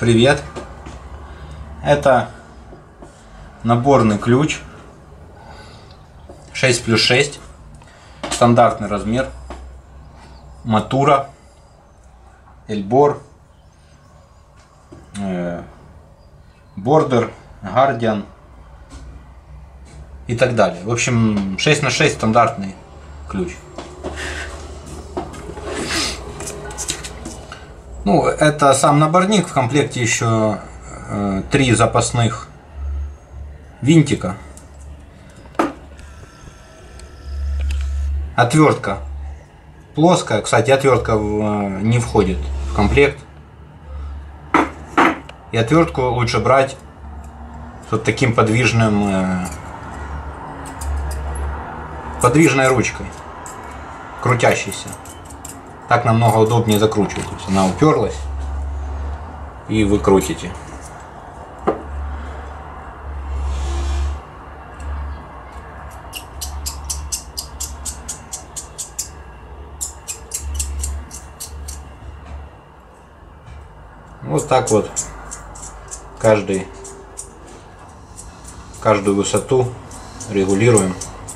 Привет! Это наборный ключ 6+6, стандартный размер, Матура, Эльбор, Бордер, Гардиан и так далее. В общем, 6×6 стандартный ключ. Ну, это сам наборник, в комплекте еще 3 запасных винтика. Отвертка плоская, кстати, отвертка не входит в комплект. И отвертку лучше брать с вот таким подвижной ручкой, крутящейся. Так намного удобнее закручивать. То есть она уперлась, и вы крутите. Вот так вот каждую высоту регулируем.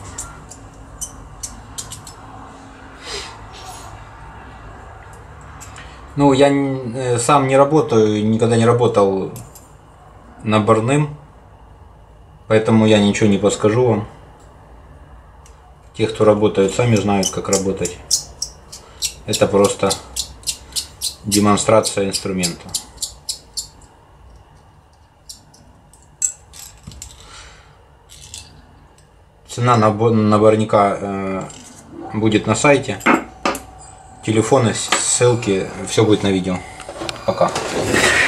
Ну, я сам не работаю, никогда не работал наборным, поэтому я ничего не подскажу вам. Те, кто работают, сами знают, как работать. Это просто демонстрация инструмента. Цена наборника будет на сайте. Телефоны, ссылки, все будет на видео. Пока.